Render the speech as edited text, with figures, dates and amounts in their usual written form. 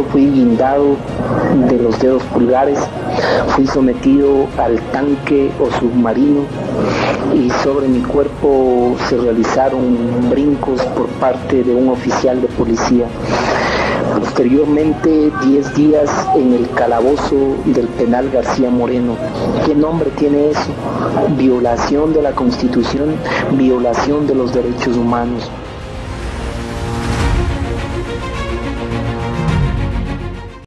fui guindado de los dedos pulgares, fui sometido al tanque o submarino y sobre mi cuerpo se realizaron brincos por parte de un oficial de policía. Posteriormente, 10 días en el calabozo del penal García Moreno. ¿Qué nombre tiene eso? Violación de la Constitución, violación de los derechos humanos.